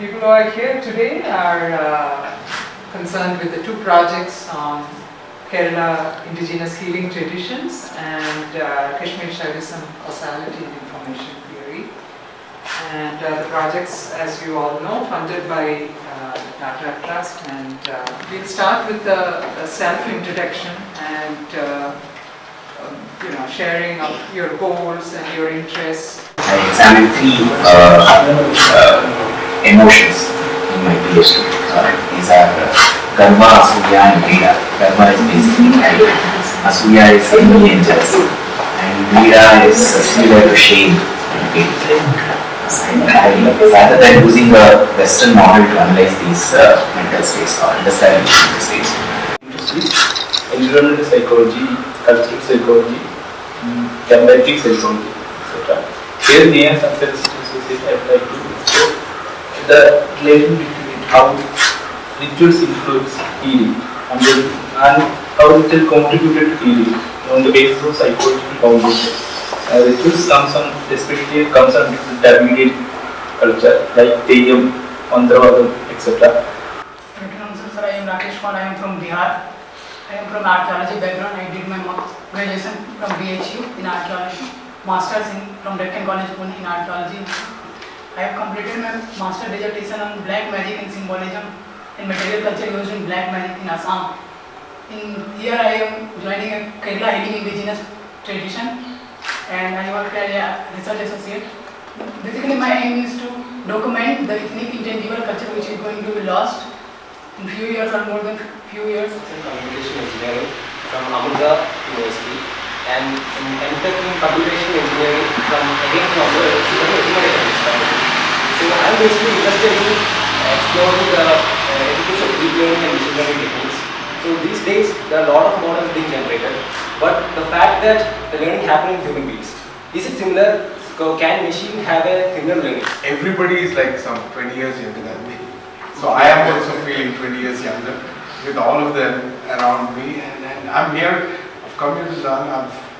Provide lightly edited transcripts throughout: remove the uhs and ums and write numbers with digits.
People who are here today are concerned with the two projects on Kerala indigenous healing traditions and Kashmir Shaivism, causality and information theory. And the projects, as you all know, funded by the Tata Trust. And we'll start with the self-introduction and sharing of your goals and your interests. I examined three emotions in my PhD. These are Karma, Asuya and Vida. Karma is basically pride. Asuya is envy and jealousy. And Vida is similar to shame and guilt. Rather than using a Western model to analyze these mental states or understand these mental states. Environmental psychology, cultural psychology, comparative psychology, etc. Here, NIAS Associate, I would like to show the relation between how rituals influence healing and how ritual contributed to healing on the basis of psychological foundation. Rituals especially comes under the intermediate culture like Teyyam, Mandravadam, etc. Sir, I am Rakesh Kumar. I am from Bihar. I am from archaeology background. I did my graduation from BHU in archaeology, masters from Deccan College Pune in archaeology. I have completed my master dissertation on black magic and symbolism and material culture used in black magic in Assam. Here I am joining a Kerala healing indigenous tradition, and I work as a research associate. Basically, my aim is to document the ethnic intangible culture which is going to be lost in few years or more than few years. Communication engineering from Amrita University and MTech in computation engineering from Amrita. So I am basically interested in exploring the efficacy of deep learning and machine learning techniques. So these days there are a lot of models being generated, but the fact that the learning happens in human beings, is it similar? Can machine have a similar learning? Everybody is like some 20 years younger than me. So I am also feeling 20 years younger with all of them around me, and I'm here. I've come here to learn.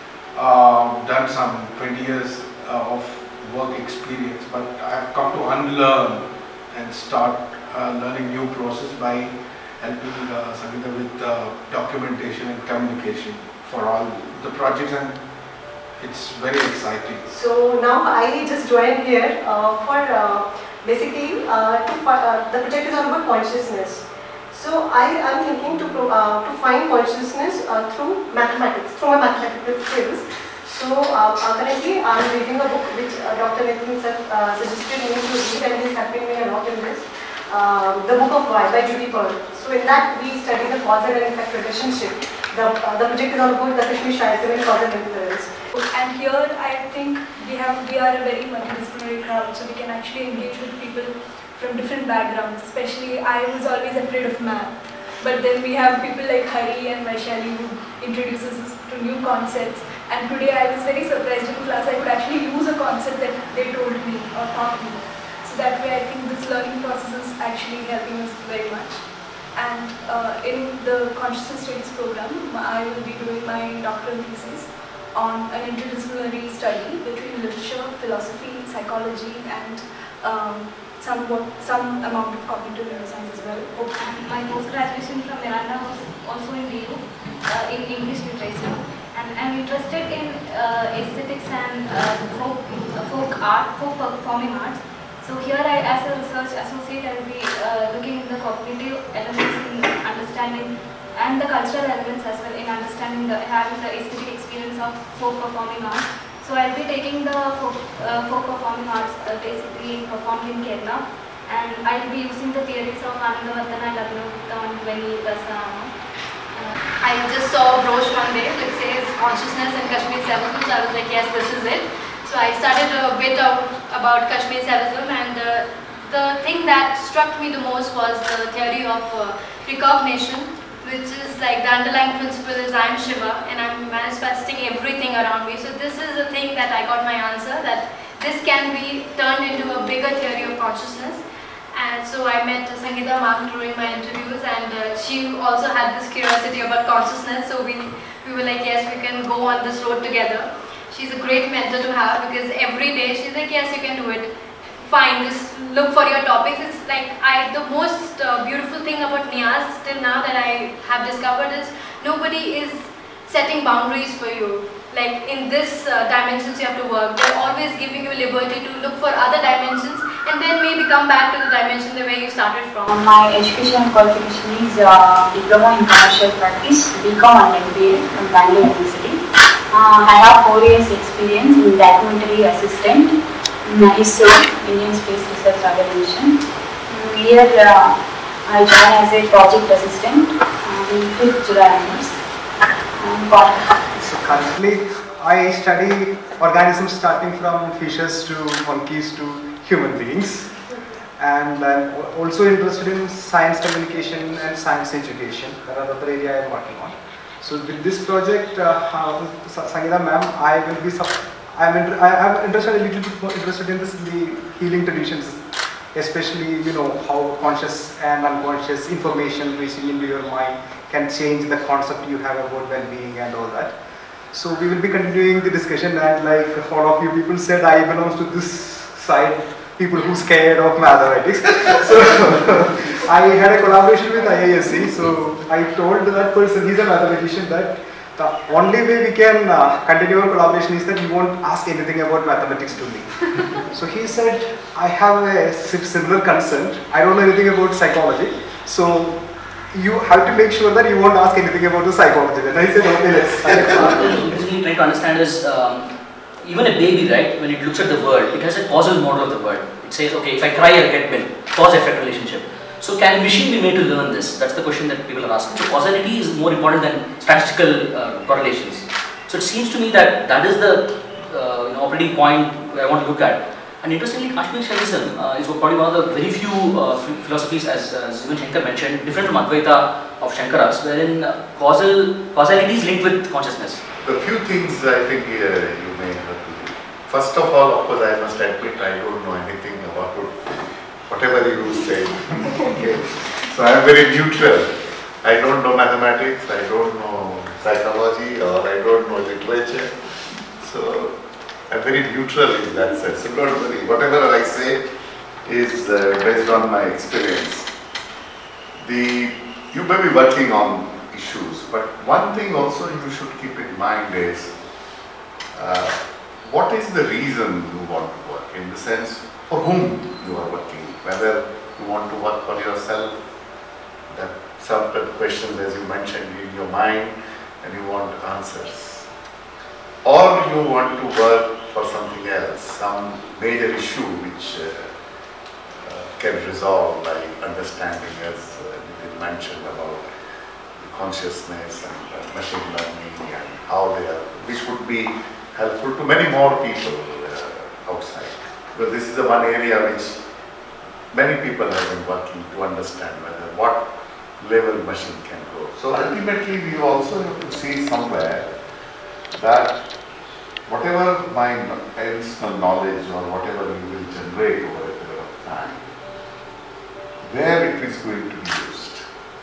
I've done some 20 years of work experience, but I've come to unlearn and start learning new process by helping Sangeeta with documentation and communication for all the projects, and it's very exciting. So now I just joined here for basically the project is all about consciousness. So I am thinking to find consciousness through mathematics, through my mathematical skills. So currently I am reading a book which Dr. Nitin suggested me to read, and he is helping me a lot in this. The Book of Why by Judy Pearl. So in that we study the causal and effect relationship. The project is all about the Kashmir Shaivism and causal influence. And here I think we are a very multidisciplinary crowd, so we can actually engage with people from different backgrounds. Especially I was always afraid of math, but then we have people like Hari and Vaishali who introduces us to new concepts. And today I was very surprised in class I could actually use a concept that they told me or taught me. So that way I think this learning process is actually helping us very much. And in the Consciousness Studies program, I will be doing my doctoral thesis on an interdisciplinary study between literature, philosophy, psychology, and some amount of cognitive neuroscience as well. My post-graduation from Miranda was also in DU, in English literature, and I'm interested in aesthetics and folk performing arts. So here, as a research associate, I will be looking in the cognitive elements in understanding and the cultural elements as well in understanding having the aesthetic experience of folk performing arts. So I'll be taking the folk performing arts basically performed in Kerala, and I'll be using the theories of Anandavardhana, Lagnavutta and Veni Dasana. I just saw a brooch one day which says consciousness in Kashmir Shaivism, so I was like, yes, this is it. So I started a bit about Kashmir Shaivism, and the thing that struck me the most was the theory of recognition, which is like the underlying principle is I am Shiva and I am manifesting everything around me. So this is the thing that I got my answer, that this can be turned into a bigger theory of consciousness. And so I met Sangeeta ma'am during my interviews, and she also had this curiosity about consciousness. So we were like, yes, we can go on this road together. She's a great mentor to have, because every day she's like, yes, you can do it. fine, just look for your topics. It's like the most beautiful thing about NIAS till now that I have discovered is nobody is setting boundaries for you. Like in this dimensions you have to work. They're always giving you liberty to look for other dimensions and then maybe come back to the dimension the way you started from. My education qualification is Diploma in Commercial Practice, BCom and MBA from Bangalore University. I have 4 years experience in documentary assistant in ISRO, Indian Space Research Organization. Here I joined as a project assistant in 5th July onwards. So currently I study organisms starting from fishes to monkeys to human beings, and I'm also interested in science communication and science education. That are the other area I'm working on. So with this project, Sangeeta ma'am, I'm interested a little bit more interested in the healing traditions, especially how conscious and unconscious information reaching into your mind can change the concept you have about well-being and all that. So we will be continuing the discussion, and like all of you people said, I belong to this side, people who scared of mathematics. So I had a collaboration with IISc, so I told that person, he's a mathematician, that the only way we can continue our collaboration is that you won't ask anything about mathematics to me. So he said, I have a similar concern, I don't know anything about psychology, so you have to make sure that you won't ask anything about the psychology. Then I said, okay, let's. Basically, trying to understand is even a baby, right? When it looks at the world, it has a causal model of the world. It says, okay, if I cry, I'll get milk. Cause-effect relationship. So, can a machine be made to learn this? That's the question that people are asking. So, causality is more important than statistical correlations. So, it seems to me that that is the operating point I want to look at. And interestingly, Kashmir Shaivism is probably one of the very few philosophies, as even Shankar mentioned, different from Advaita of Shankara's, wherein causality is linked with consciousness. The few things I think you may have to do. First of all, of course, I must admit I don't know anything about whatever you say. Okay. So I am very neutral. I don't know mathematics, I don't know psychology, or I don't know literature. So I'm very neutral in that sense, so don't worry. Whatever I say is based on my experience. You may be working on issues, but one thing also you should keep in mind is what is the reason you want to work, in the sense for whom you are working, whether you want to work for yourself, that certain questions as you mentioned in your mind and you want answers, or you want to work for something else, some major issue which can resolve by understanding, as you mentioned, about consciousness and machine learning and how they are, which would be helpful to many more people outside. Because this is the one area which many people have been working to understand whether what level machine can go. So ultimately we also have to see somewhere that whatever my additional knowledge or whatever you will generate over a period of time, where it is going to be used.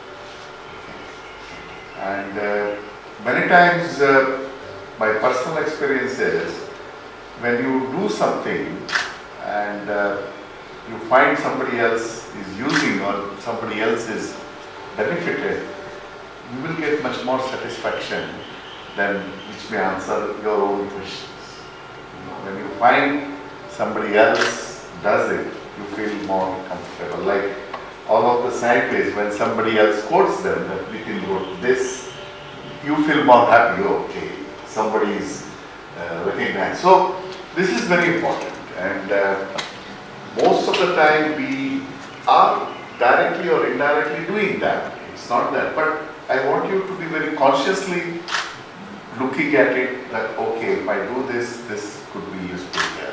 And many times my personal experience is when you do something and you find somebody else is using or somebody else is benefited, you will get much more satisfaction than which may answer your own questions. When you find somebody else does it, you feel more comfortable. Like all of the scientists, when somebody else quotes them, that Nitin wrote this, you feel more happy, okay, somebody is recognized. So this is very important, and most of the time we are directly or indirectly doing that. It's not that, but I want you to be very consciously looking at it that, okay, if I do this, this could be useful here.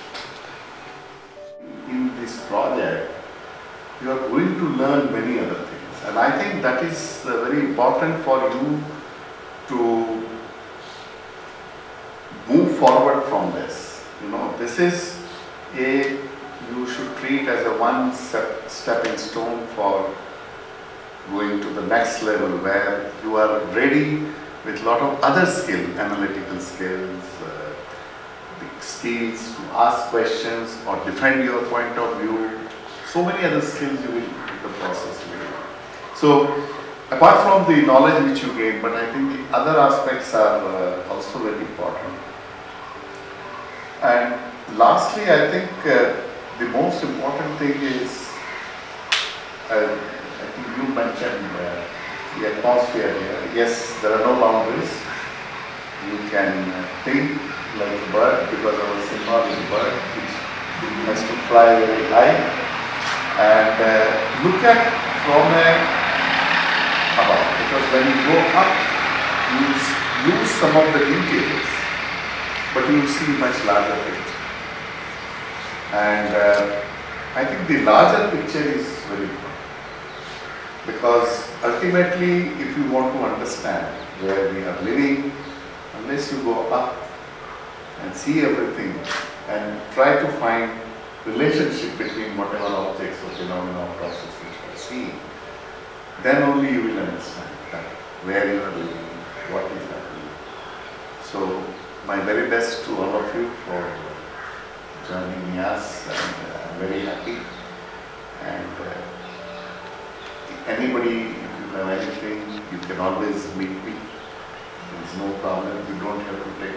In this project, you are going to learn many other things, and I think that is very important for you to move forward from this. This is you should treat as a one stepping stone for going to the next level where you are ready with a lot of other skills, analytical skills, skills to ask questions or defend your point of view. So many other skills you will in the process. So apart from the knowledge which you gain, but I think the other aspects are also very important. And lastly, I think the most important thing is, I think you mentioned the atmosphere here. Yes, there are no boundaries. You can think like a bird, because our symbol is a bird, which has to fly very high, and look at from above, because when you go up, you lose some of the details, but you will see much larger picture. And I think the larger picture is very important, because ultimately, if you want to understand where we are living, unless you go up and see everything and try to find relationship between whatever objects or phenomena or processes you are seeing, then only you will understand that where you are living, what is happening. So my very best to all of you for joining NIAS, and I'm very happy. And anybody, if you have anything, you can always meet me. There's no problem, you don't have to take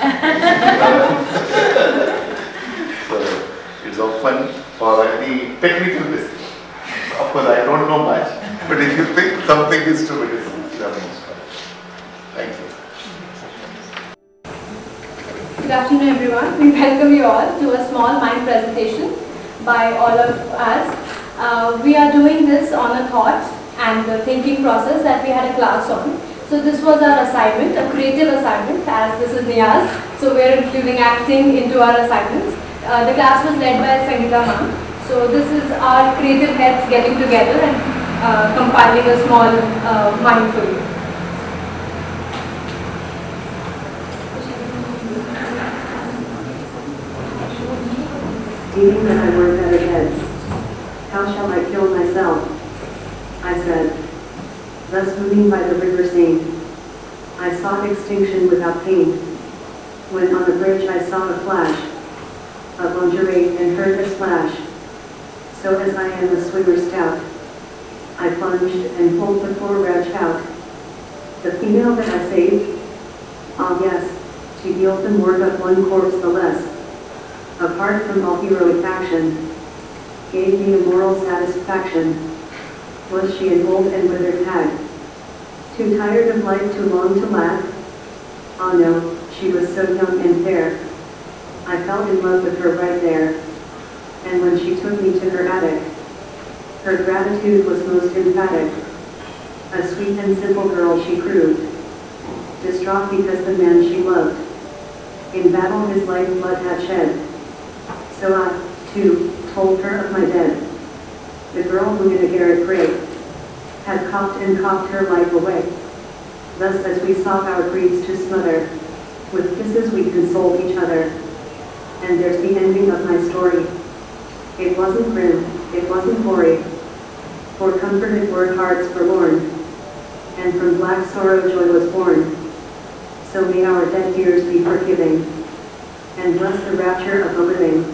permission. So it's open for any technical business. Of course, I don't know much, but if you think something is to be discussed, you are most welcome. Thank you. Good afternoon, everyone. We welcome you all to a small mind presentation by all of us. We are doing this on a thought and the thinking process that we had a class on. So this was our assignment, a creative assignment, as this is NIAS. So we are including acting into our assignments. The class was led by Sangeeta ma'am. So this is our creative heads getting together and compiling a small mind for you. Deeming that I were better heads, how shall I kill myself? I said. Thus moving by the river Seine, I sought extinction without pain. When on the bridge I saw a flash of lingerie and heard the splash. So as I am a swimmer stout, I plunged and pulled the poor wretch out. The female that I saved, ah yes, to yield the more but one corpse the less, apart from all heroic action, gave me a moral satisfaction. Was she an old and withered hag, too tired of life, too long to laugh? Ah no, she was so young and fair. I fell in love with her right there. And when she took me to her attic, her gratitude was most emphatic. A sweet and simple girl she proved, distraught because the man she loved in battle his life blood had shed. So I, too, told her of my dead. The girl who in a garret grave had coughed and coughed her life away. Thus as we sought our griefs to smother, with kisses we consoled each other. And there's the ending of my story. It wasn't grim, it wasn't gory, for comforted were hearts forlorn, and from black sorrow joy was born. So may our dead years be forgiving, and bless the rapture of the living.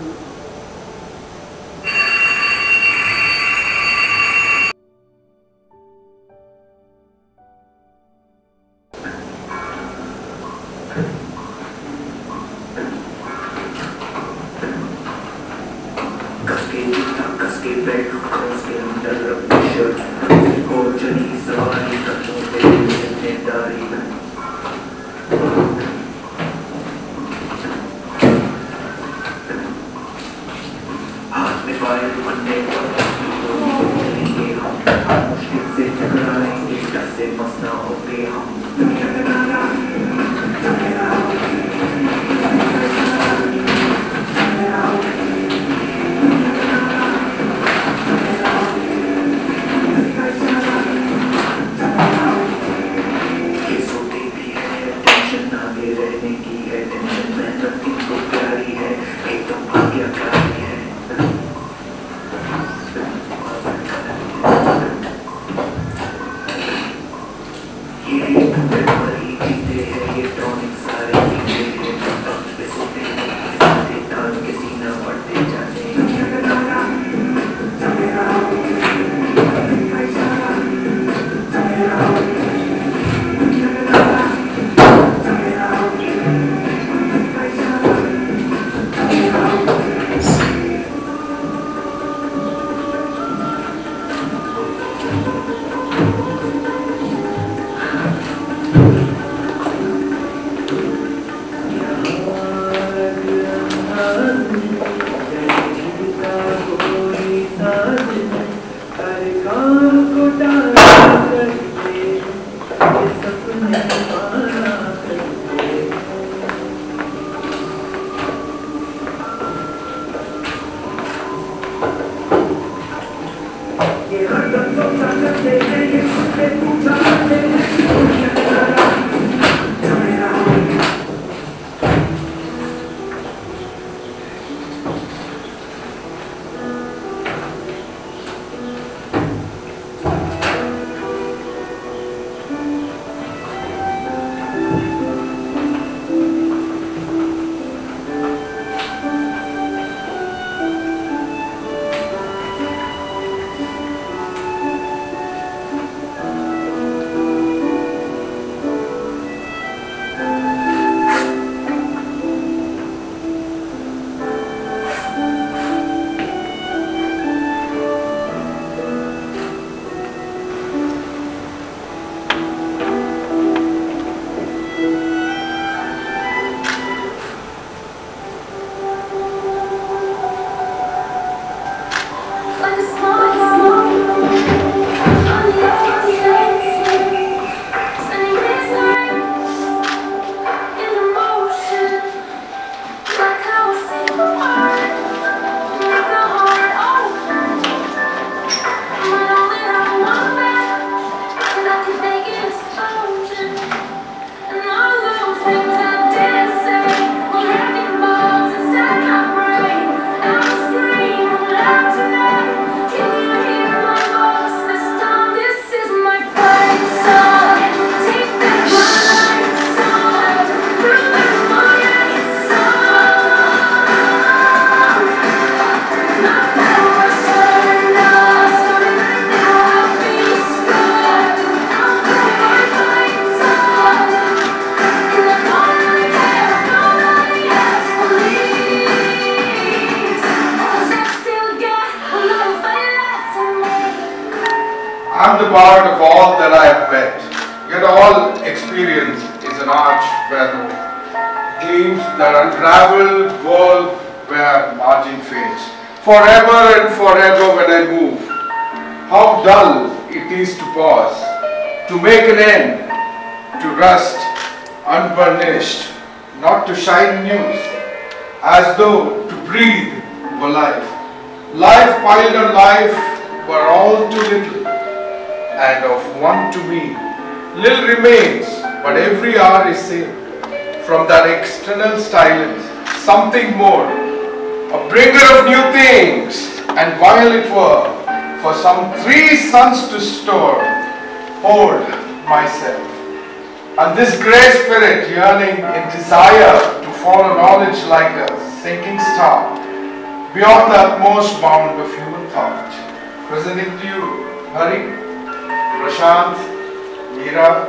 I'm the bard of all that I have met, yet all experience is an arch where no gleams that unraveled world where margin fades. Forever and forever when I move, how dull it is to pause, to make an end, to rust unburnished, not to shine news, as though to breathe were life. Life piled on life were all too little, and of one to me, little remains, but every hour is same. From that external silence, something more, a bringer of new things, and while it were for some 3 suns to store, poured myself. And this grey spirit yearning in desire to follow knowledge like a sinking star, beyond the utmost bound of human thought. Presenting to you Hari, Prashant, Meera,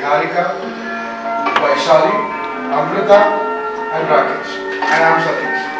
Niharika, Vaishali, Amrita and Rakesh. And I'm Satish.